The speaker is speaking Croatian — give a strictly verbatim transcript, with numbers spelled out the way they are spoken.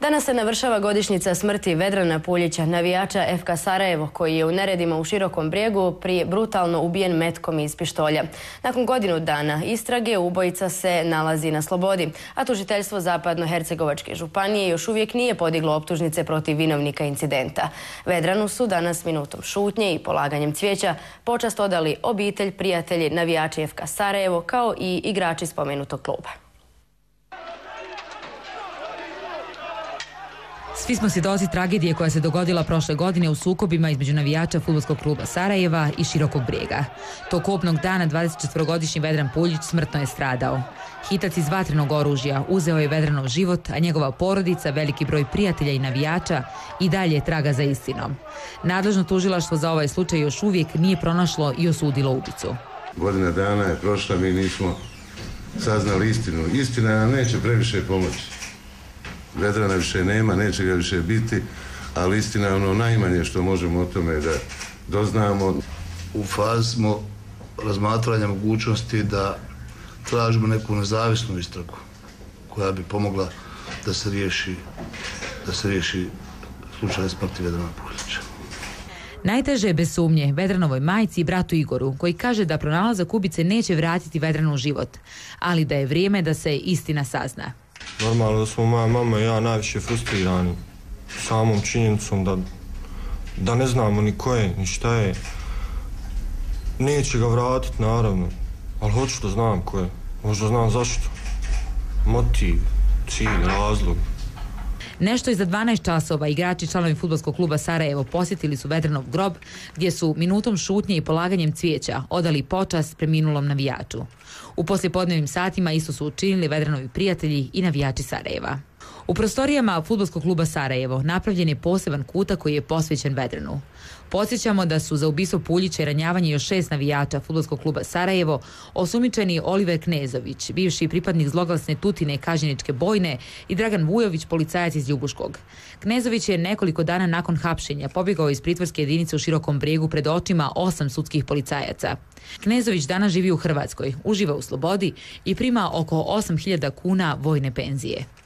Danas se navršava godišnjica smrti Vedrana Puljića, navijača F K Sarajevo, koji je u neredima u Širokom Brijegu prije brutalno ubijen metkom iz pištolja. Nakon godinu dana istrage ubojica se nalazi na slobodi, a tužiteljstvo Zapadno-Hercegovačke županije još uvijek nije podiglo optužnice protiv vinovnika incidenta. Vedranu su danas minutom šutnje i polaganjem cvijeća počast odali obitelj, prijatelji, navijači F K Sarajevo kao i igrači spomenutog kluba. Svi smo svjedoci tragedije koja se dogodila prošle godine u sukobima između navijača fudbalskog kluba Sarajeva i Širokog Brijega. Tog kobnog dana dvadesetčetvorogodišnji Vedran Puljić smrtno je stradao. Hitac iz vatrenog oružja uzeo je Vedranov život, a njegova porodica, veliki broj prijatelja i navijača i dalje traga za istinom. Nadležno tužilaštvo za ovaj slučaj još uvijek nije pronašlo i osudilo ubicu. Godina dana je prošla, mi nismo saznali istinu. Istina nam neće previše pomoći. Vedrana više nema, neće ga više biti, ali istina je ono najmanje što možemo o tome da doznamo. U fazi smo razmatranja mogućnosti da tražimo neku nezavisnu istragu koja bi pomogla da se riješi, da se riješi slučaj smrti Vedrana Puljića. Najteže je bez sumnje Vedranovoj majci i bratu Igoru, koji kaže da pronalazak ubice neće vratiti Vedranu u život, ali da je vrijeme da se istina sazna. Normalno da smo moja mama i ja najviše frustrirani samom činjenicom da, da ne znamo ni ko je, ni šta je. Neće ga vratiti, naravno, ali hoću da znam ko je. Možda znam zašto. Motiv, cilj, razlog. Nešto iza dvanaest časova igrači članovi fudbalskog kluba Sarajevo posjetili su Vedranov grob, gdje su minutom šutnje i polaganjem cvijeća odali počast preminulom navijaču. U poslijepodnevnim satima isto su učinili Vedranovi prijatelji i navijači Sarajeva. U prostorijama fudbalskog kluba Sarajevo napravljen je poseban kutak koji je posvećen Vedranu. Podsjećamo da su za ubistvo Puljića i ranjavanje još šest navijača fudbalskog kluba Sarajevo osumnjičeni Oliver Knezović, bivši pripadnik zloglasne Tutine kažnjeničke bojne, i Dragan Vujović, policajac iz Ljubuškog. Knezović je nekoliko dana nakon hapšenja pobjegao iz pritvorske jedinice u Širokom Brijegu pred očima osam sudskih policajaca. Knezović danas živi u Hrvatskoj, uživa u slobodi i prima oko osam hiljada kuna vojne penzije.